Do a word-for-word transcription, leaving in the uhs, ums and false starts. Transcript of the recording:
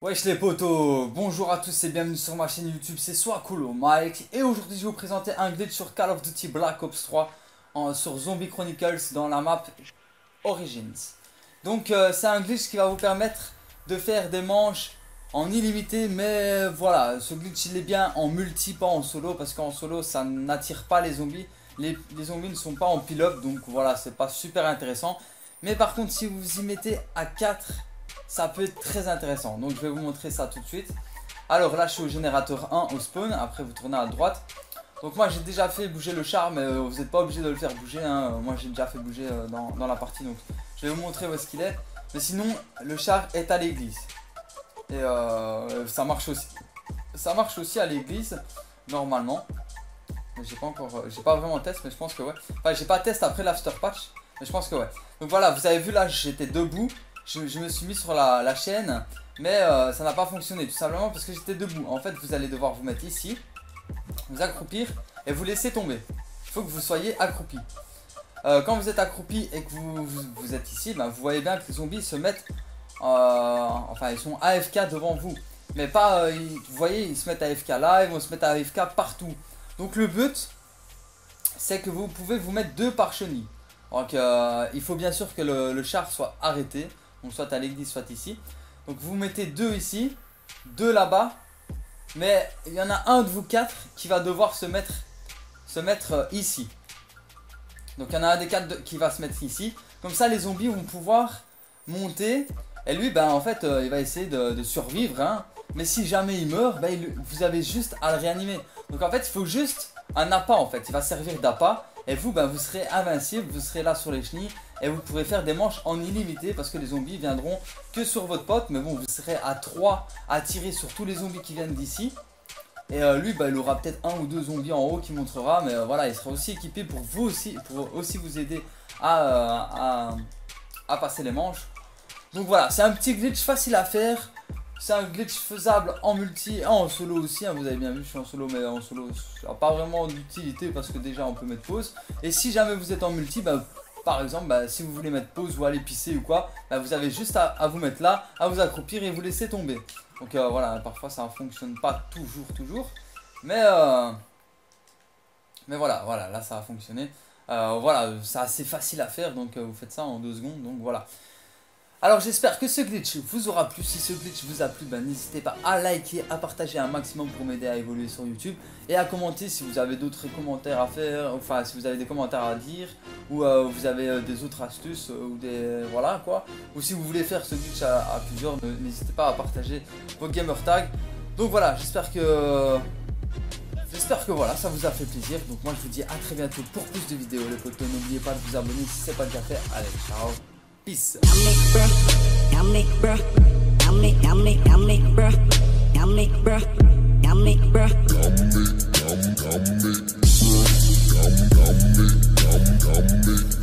Wesh les potos, bonjour à tous et bienvenue sur ma chaîne YouTube, c'est Swakolo Mike. Et aujourd'hui je vais vous présenter un glitch sur Call of Duty Black Ops trois en, sur Zombie Chronicles dans la map Origins. Donc euh, c'est un glitch qui va vous permettre de faire des manches en illimité. Mais voilà, ce glitch il est bien en multi, pas en solo, parce qu'en solo ça n'attire pas les zombies. Les, les zombies ne sont pas en pile-up, donc voilà, c'est pas super intéressant. Mais par contre si vous vous y mettez à quatre, ça peut être très intéressant. Donc je vais vous montrer ça tout de suite. Alors là je suis au générateur un au spawn. Après vous tournez à droite. Donc moi j'ai déjà fait bouger le char, mais euh, vous n'êtes pas obligé de le faire bouger hein. Moi j'ai déjà fait bouger euh, dans, dans la partie. Donc je vais vous montrer où est-ce qu'il est. Mais sinon le char est à l'église. Et euh, ça marche aussi. Ça marche aussi à l'église normalement. Mais j'ai pas encore. Euh, j'ai pas vraiment test, mais je pense que ouais. Enfin j'ai pas test après l'after patch. Mais je pense que ouais. Donc voilà, vous avez vu là j'étais debout. Je, je me suis mis sur la, la chaîne, mais euh, ça n'a pas fonctionné tout simplement parce que j'étais debout. En fait vous allez devoir vous mettre ici, vous accroupir et vous laisser tomber. Il faut que vous soyez accroupi. euh, Quand vous êtes accroupi et que vous, vous, vous êtes ici, ben, vous voyez bien que les zombies se mettent euh, enfin ils sont A F K devant vous. Mais pas, euh, ils, vous voyez, ils se mettent A F K là, ils vont se mettre A F K partout. Donc le but c'est que vous pouvez vous mettre deux par chenille. Donc euh, il faut bien sûr que le, le char soit arrêté. Donc soit à l'église, soit ici. Donc vous mettez deux ici, deux là-bas. Mais il y en a un de vous quatre qui va devoir se mettre, se mettre euh, ici. Donc il y en a un des quatre de, qui va se mettre ici. Comme ça les zombies vont pouvoir monter. Et lui ben en fait euh, il va essayer de, de survivre hein. Mais si jamais il meurt, ben, il, vous avez juste à le réanimer. Donc en fait il faut juste un appât en fait. Il va servir d'appât. Et vous ben, vous serez invincible, vous serez là sur les chenilles. Et vous pourrez faire des manches en illimité parce que les zombies viendront que sur votre pote. Mais bon, vous serez à trois à tirer sur tous les zombies qui viennent d'ici. Et euh, lui, bah, il aura peut-être un ou deux zombies en haut qui montrera. Mais euh, voilà, il sera aussi équipé pour vous aussi, pour aussi vous aider à, euh, à, à passer les manches. Donc voilà, c'est un petit glitch facile à faire. C'est un glitch faisable en multi et en solo aussi, hein, vous avez bien vu je suis en solo, mais en solo ça n'a pas vraiment d'utilité parce que déjà on peut mettre pause. Et si jamais vous êtes en multi, bah, par exemple bah, si vous voulez mettre pause ou aller pisser ou quoi, bah, vous avez juste à, à vous mettre là, à vous accroupir et vous laisser tomber. Donc euh, voilà, parfois ça ne fonctionne pas toujours toujours, mais euh, mais voilà, voilà, là ça a fonctionné. euh, Voilà, c'est assez facile à faire, donc euh, vous faites ça en deux secondes, donc voilà. Alors j'espère que ce glitch vous aura plu. Si ce glitch vous a plu, ben, n'hésitez pas à liker, à partager un maximum pour m'aider à évoluer sur YouTube. Et à commenter si vous avez d'autres commentaires à faire, enfin si vous avez des commentaires à dire. Ou euh, vous avez euh, des autres astuces, euh, ou des... voilà quoi. Ou si vous voulez faire ce glitch à, à plusieurs, n'hésitez pas à partager vos gamer tags. Donc voilà, j'espère que... J'espère que voilà, ça vous a fait plaisir. Donc moi je vous dis à très bientôt pour plus de vidéos les potos. N'oubliez pas de vous abonner si ce n'est pas déjà fait. Allez, ciao. Peace. Yummy, bruh. Yummy, yummy, yummy, bruh. Yummy, bruh. Yummy, bruh. Yummy, yum, yummy, bruh. Yum, yummy, yum, yummy.